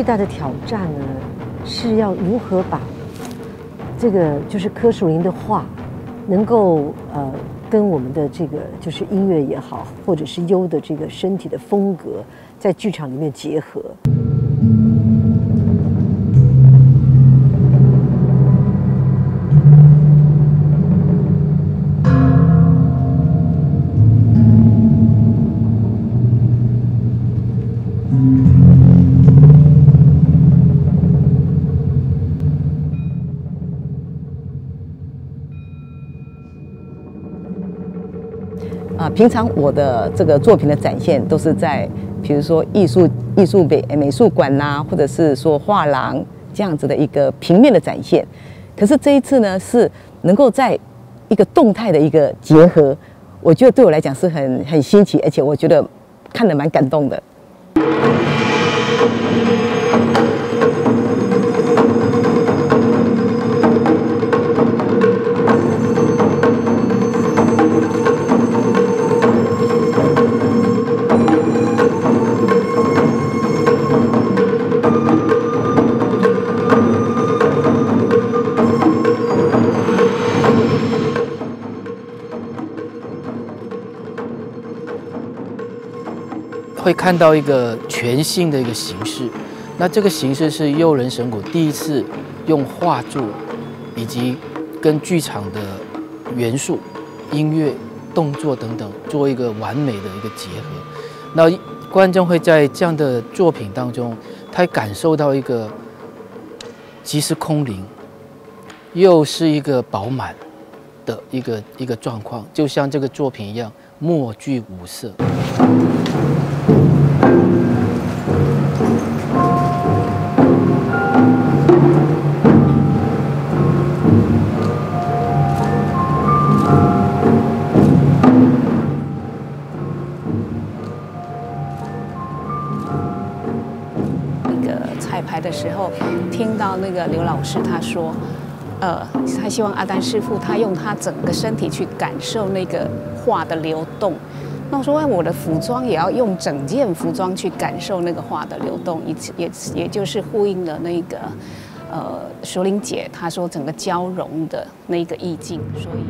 大的挑战呢，是要如何把这个就是柯淑玲的画，能够跟我们的这个就是音乐也好，或者是优的这个身体的风格，在剧场里面结合。 平常我的这个作品的展现都是在，比如说美术馆啦，或者是说画廊这样子的一个平面的展现。可是这一次呢，是能够在一个动态的一个结合，我觉得对我来讲是很新奇，而且我觉得看得蛮感动的。 会看到一个全新的一个形式，那这个形式是诱人神谷第一次用画作以及跟剧场的元素、音乐、动作等等做一个完美的一个结合。那观众会在这样的作品当中，他感受到一个既是空灵，又是一个饱满的一个状况，就像这个作品一样，墨具五色。 彩排的时候，听到那个刘老师他说，他希望阿丹师傅他用他整个身体去感受那个画的流动。那我说，我的服装也要用整件服装去感受那个画的流动，也就是呼应了那个淑玲姐她说整个交融的那个意境，所以。